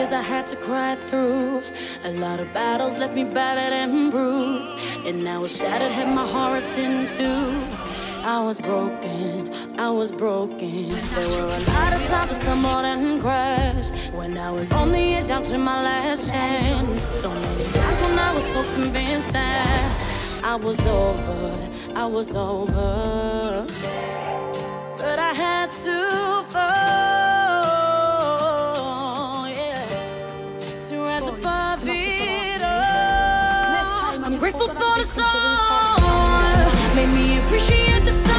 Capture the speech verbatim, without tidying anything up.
tears I had to cry through. A lot of battles left me battered and bruised, and now it's shattered, had my heart ripped in two. I was broken, I was broken. There were a lot of times I stumbled and crashed, when I was on the edge down to my last chance. So many times when I was so convinced that I was over, I was over, but I had to fall, yeah, to rise above it all. I'm grateful for the storm, made me appreciate the sun.